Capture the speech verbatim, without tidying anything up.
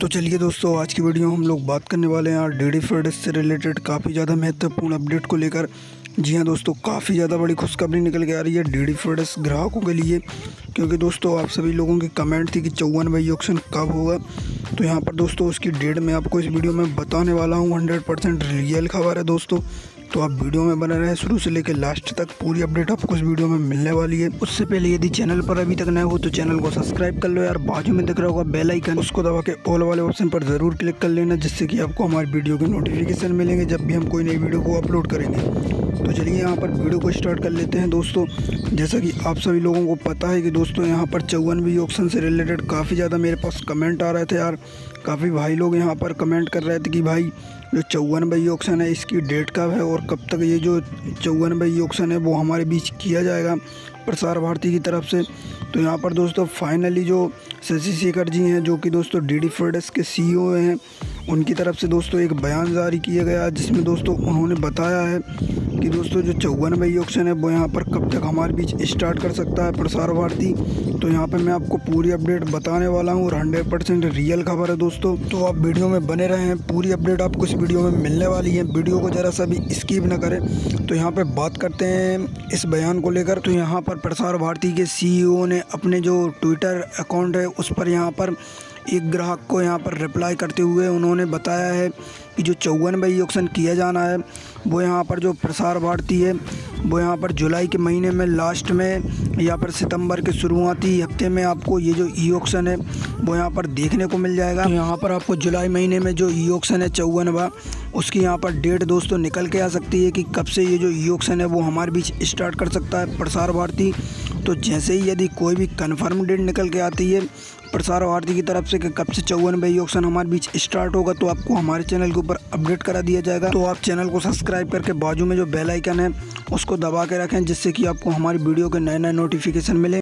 तो चलिए दोस्तों, आज की वीडियो हम लोग बात करने वाले हैं यार डीडी फ्रेंड्स से रिलेटेड काफ़ी ज़्यादा महत्वपूर्ण अपडेट को लेकर। जी हाँ दोस्तों, काफ़ी ज़्यादा बड़ी खुशखबरी निकल के आ रही है डीडी फ्रेंड्स ग्राहकों के लिए, क्योंकि दोस्तों आप सभी लोगों की कमेंट थी कि चौवन ऑक्शन कब होगा। तो यहाँ पर दोस्तों उसकी डेट मैं आपको इस वीडियो में बताने वाला हूँ। हंड्रेड परसेंट रियल खबर है दोस्तों, तो आप वीडियो में बने रहें शुरू से लेकर लास्ट तक। पूरी अपडेट आपको इस वीडियो में मिलने वाली है। उससे पहले यदि चैनल पर अभी तक नए हो तो चैनल को सब्सक्राइब कर लो यार। बाजू में दिख रहा होगा बेल आइकन, उसको दबा के ऑल वाले ऑप्शन पर ज़रूर क्लिक कर लेना, जिससे कि आपको हमारी वीडियो के नोटिफिकेशन मिलेंगे जब भी हम कोई नई वीडियो को अपलोड करेंगे। तो चलिए यहाँ पर वीडियो को स्टार्ट कर लेते हैं दोस्तों। जैसा कि आप सभी लोगों को पता है कि दोस्तों यहाँ पर चौवन ऑक्शन से रिलेटेड काफ़ी ज़्यादा मेरे पास कमेंट आ रहे थे यार। काफ़ी भाई लोग यहाँ पर कमेंट कर रहे थे कि भाई जो चौवन ऑक्शन है इसकी डेट कब है और कब तक ये जो चौवन ऑक्शन है वो हमारे बीच किया जाएगा प्रसार भारती की तरफ से। तो यहाँ पर दोस्तों फाइनली जो शशि शेखर जी हैं, जो कि दोस्तों डीडी फ्रेंड्स के सीईओ हैं, उनकी तरफ से दोस्तों एक बयान जारी किया गया, जिसमें दोस्तों उन्होंने बताया है कि दोस्तों जो चौवन ऑक्शन है वो यहाँ पर कब तक हमारे बीच स्टार्ट कर सकता है प्रसार भारती। तो यहाँ पर मैं आपको पूरी अपडेट बताने वाला हूँ और हंड्रेड परसेंट रियल खबर है दोस्तों। तो आप वीडियो में बने रहें, हैं पूरी अपडेट आपको इस वीडियो में मिलने वाली है। वीडियो को ज़रा सा भी स्किप न करें। तो यहाँ पर बात करते हैं इस बयान को लेकर। तो यहाँ पर प्रसार भारती के सीईओ ने अपने जो ट्विटर अकाउंट है उस पर यहाँ पर एक ग्राहक को यहाँ पर रिप्लाई करते हुए उन्होंने बताया है कि जो चौवन ऑक्शन किया जाना है वो यहाँ पर जो प्रसार भारती है वो यहाँ पर जुलाई के महीने में लास्ट में या पर सितंबर के शुरुआती हफ्ते में आपको ये जो ई ऑक्शन है वो यहाँ पर देखने को मिल जाएगा। तो यहाँ पर आपको जुलाई महीने में जो ई ऑक्शन है चौवनवा, उसकी यहाँ पर डेट दोस्तों निकल के आ सकती है कि कब से ये जो ई ऑक्शन है वो हमारे बीच स्टार्ट कर सकता है प्रसार भारती। तो जैसे ही यदि कोई भी कन्फर्म डेट निकल के आती है प्रसार भारती की तरफ से कि कब से चौवन ऑक्शन हमारे बीच स्टार्ट होगा, तो आपको हमारे चैनल के ऊपर अपडेट करा दिया जाएगा। तो आप चैनल को सब्सक्राइब करके बाजू में जो बेल आइकन है उसको दबा के रखें, जिससे कि आपको हमारी वीडियो के नए नए नोटिफिकेशन मिले।